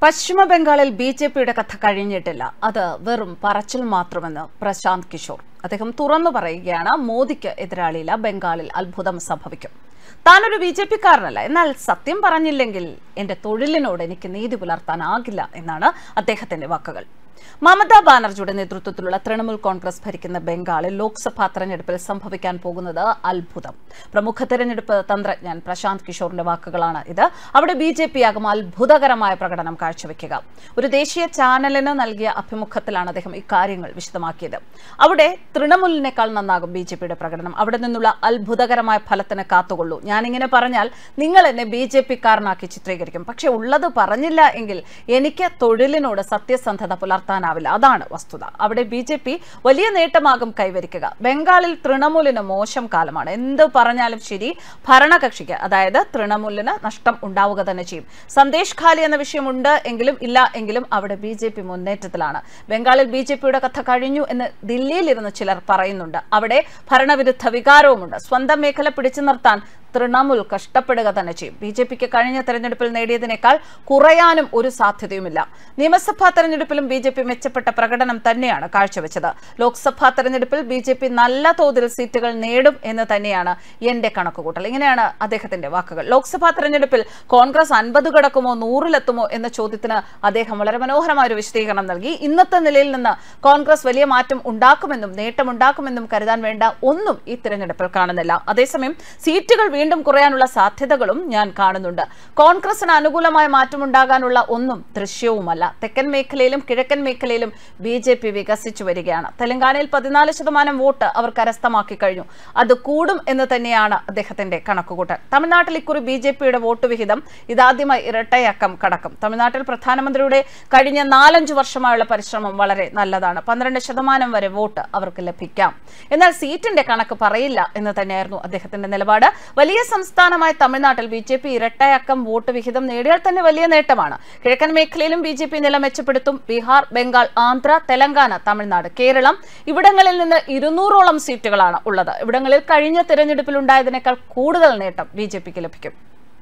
പശ്ചിമ ബംഗാളിൽ ബിജെപിയുടെ കഥ കഴിഞ്ഞിട്ടില്ല. അത് വെറും പറച്ചിൽ മാത്രമെന്ന് പ്രശാന്ത് കിഷോർ. അദ്ദേഹം തുറന്നു പറയുകയാണ്, മോദിക്ക് എതിരാളിയില്ല, ബംഗാളിൽ അത്ഭുതം സംഭവിക്കും. താനൊരു ബിജെപിക്കാരനല്ല, എന്നാൽ സത്യം പറഞ്ഞില്ലെങ്കിൽ എന്റെ തൊഴിലിനോട് എനിക്ക് നീതി പുലർത്താനാകില്ല എന്നാണ് അദ്ദേഹത്തിന്റെ വാക്കുകൾ. മമതാ ബാനർജിയുടെ നേതൃത്വത്തിലുള്ള തൃണമൂൽ കോൺഗ്രസ് ഭരിക്കുന്ന ബംഗാളിൽ ലോക്സഭാ തെരഞ്ഞെടുപ്പിൽ സംഭവിക്കാൻ പോകുന്നത് അത്ഭുതം. പ്രമുഖ തെരഞ്ഞെടുപ്പ് തന്ത്രജ്ഞൻ പ്രശാന്ത് കിഷോറിന്റെ വാക്കുകളാണ് ഇത്. അവിടെ ബിജെപിയാകും അത്ഭുതകരമായ പ്രകടനം കാഴ്ചവെക്കുക. ഒരു ദേശീയ ചാനലിന് നൽകിയ അഭിമുഖത്തിലാണ് അദ്ദേഹം ഇക്കാര്യങ്ങൾ വിശദമാക്കിയത്. അവിടെ തൃണമൂലിനേക്കാൾ നന്നാകും ബിജെപിയുടെ പ്രകടനം. അവിടെ നിന്നുള്ള അത്ഭുതകരമായ ഫലത്തിന് കാത്തുകൊള്ളൂ. ഞാനിങ്ങനെ പറഞ്ഞാൽ നിങ്ങൾ എന്നെ ബിജെപിക്കാരനാക്കി ചിത്രീകരിക്കും. പക്ഷെ ഉള്ളത് പറഞ്ഞില്ല എങ്കിൽ എനിക്ക് തൊഴിലിനോട് സത്യസന്ധത പുലർത്താനാവില്ല. അതാണ് വസ്തുത. അവിടെ ബിജെപി വലിയ നേട്ടമാകും കൈവരിക്കുക. ബംഗാളിൽ തൃണമൂലിന് മോശം കാലമാണ്. എന്ത് പറഞ്ഞാലും ശരി, ഭരണകക്ഷിക്ക്, അതായത് തൃണമൂലിന് നഷ്ടം ഉണ്ടാവുക തന്നെ ചെയ്യും. സന്ദേശ് ഖാലി എന്ന വിഷയമുണ്ട് എങ്കിലും ഇല്ല എങ്കിലും അവിടെ ബിജെപി മുന്നേറ്റത്തിലാണ്. ബംഗാളിൽ ബിജെപിയുടെ കഥ കഴിഞ്ഞു എന്ന് ദില്ലിയിലിരുന്ന് ചിലർ പറയുന്നുണ്ട്. അവിടെ ഭരണവിരുദ്ധ വികാരവുമുണ്ട്. സ്വന്തം മേഖല പിടിച്ചു നിർത്താൻ തൃണമൂൽ കഷ്ടപ്പെടുക തന്നെ ചെയ്യും. ബിജെപിക്ക് കഴിഞ്ഞ തെരഞ്ഞെടുപ്പിൽ നേടിയതിനേക്കാൾ കുറയാനും ഒരു സാധ്യതയുമില്ല. നിയമസഭാ തെരഞ്ഞെടുപ്പിലും ബിജെപി മെച്ചപ്പെട്ട പ്രകടനം തന്നെയാണ് കാഴ്ചവെച്ചത്. ലോക്സഭാ തെരഞ്ഞെടുപ്പിൽ ബിജെപി നല്ല തോതിൽ സീറ്റുകൾ നേടും എന്ന് തന്നെയാണ് എന്റെ കണക്കുകൂട്ടൽ. ഇങ്ങനെയാണ് അദ്ദേഹത്തിന്റെ വാക്കുകൾ. ലോക്സഭാ തെരഞ്ഞെടുപ്പിൽ കോൺഗ്രസ് 50 കടക്കുമോ 100-ലെത്തുമോ എന്ന ചോദ്യത്തിന് അദ്ദേഹം വളരെ മനോഹരമായ ഒരു വിശദീകരണം നൽകി. ഇന്നത്തെ നിലയിൽ നിന്ന് കോൺഗ്രസ് വലിയ മാറ്റം ഉണ്ടാക്കുമെന്നും നേട്ടമുണ്ടാക്കുമെന്നും കരുതാൻ വേണ്ട ഒന്നും ഈ തെരഞ്ഞെടുപ്പിൽ കാണുന്നില്ല. അതേസമയം സീറ്റുകൾ വീണ്ടും കുറയാനുള്ള സാധ്യതകളും ഞാൻ കാണുന്നുണ്ട്. കോൺഗ്രസിന് അനുകൂലമായ മാറ്റമുണ്ടാകാനുള്ള ഒന്നും ദൃശ്യവുമല്ല. തെക്കൻ മേഖലയിലും കിഴക്കൻ മേഖലയിലും ബിജെപി വികസിച്ചു വരികയാണ്. തെലങ്കാനയിൽ 14% വോട്ട് അവർ കരസ്ഥമാക്കി കഴിഞ്ഞു. അത് കൂടും എന്ന് തന്നെയാണ് അദ്ദേഹത്തിന്റെ കണക്കുകൂട്ടൽ. തമിഴ്നാട്ടിൽ ഇക്കുറി ബിജെപിയുടെ വോട്ട് വിഹിതം ഇതാദ്യമായി ഇരട്ടയക്കം കടക്കും. തമിഴ്നാട്ടിൽ പ്രധാനമന്ത്രിയുടെ കഴിഞ്ഞ 4-5 വർഷമായുള്ള പരിശ്രമം വളരെ നല്ലതാണ്. 12% വരെ വോട്ട് അവർക്ക് ലഭിക്കാം. എന്നാൽ സീറ്റിന്റെ കണക്ക് പറയില്ല എന്ന് തന്നെയായിരുന്നു അദ്ദേഹത്തിന്റെ നിലപാട്. വലിയ സംസ്ഥാനമായ തമിഴ്നാട്ടിൽ ബിജെപി ഇരട്ടയക്കം വോട്ട് വിഹിതം നേടിയാൽ തന്നെ വലിയ നേട്ടമാണ്. കിഴക്കൻ മേഖലയിലും ബിജെപി നില മെച്ചപ്പെടുത്തും. ബീഹാർ, ബംഗാൾ, ആന്ധ്ര, തെലങ്കാന, തമിഴ്നാട്, കേരളം ഇവിടങ്ങളിൽ നിന്ന് 200ഓളം സീറ്റുകളാണ് ഉള്ളത്. ഇവിടങ്ങളിൽ കഴിഞ്ഞ തെരഞ്ഞെടുപ്പിൽ ഉണ്ടായതിനേക്കാൾ കൂടുതൽ നേട്ടം ബിജെപിക്ക് ലഭിക്കും.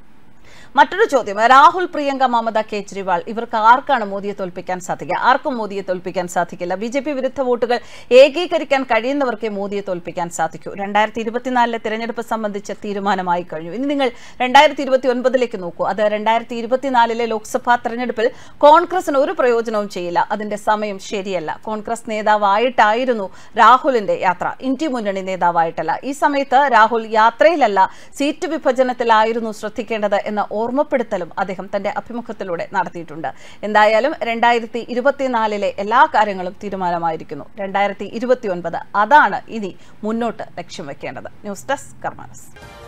മറ്റൊരു ചോദ്യം, രാഹുൽ, പ്രിയങ്ക, മമത, കേജ്രിവാൾ ഇവർക്ക് ആർക്കാണ് മോദിയെ തോൽപ്പിക്കാൻ സാധിക്കുക? ആർക്കും മോദിയെ തോൽപ്പിക്കാൻ സാധിക്കില്ല. ബിജെപി വിരുദ്ധ വോട്ടുകൾ ഏകീകരിക്കാൻ കഴിയുന്നവർക്കേ മോദിയെ തോൽപ്പിക്കാൻ സാധിക്കൂ. 2024 തെരഞ്ഞെടുപ്പ് സംബന്ധിച്ച തീരുമാനമായി കഴിഞ്ഞു. ഇനി നിങ്ങൾ 2029 നോക്കൂ. അത് 2024 ലോക്സഭാ തെരഞ്ഞെടുപ്പിൽ കോൺഗ്രസിന് ഒരു പ്രയോജനവും ചെയ്യില്ല. അതിന്റെ സമയം ശരിയല്ല. കോൺഗ്രസ് നേതാവായിട്ടായിരുന്നു രാഹുലിന്റെ യാത്ര, ഇന്ത്യ മുന്നണി നേതാവായിട്ടല്ല. ഈ സമയത്ത് രാഹുൽ യാത്രയിലല്ല, സീറ്റ് വിഭജനത്തിലായിരുന്നു ശ്രദ്ധിക്കേണ്ടത് എന്ന ഓർമ്മപ്പെടുത്തലും അദ്ദേഹം തന്റെ അഭിമുഖത്തിലൂടെ നടത്തിയിട്ടുണ്ട്. എന്തായാലും 2024 എല്ലാ കാര്യങ്ങളും തീരുമാനമായിരിക്കുന്നു. 2029 അതാണ് ഇനി മുന്നോട്ട് ലക്ഷ്യം വെക്കേണ്ടത്. News desk Karma news.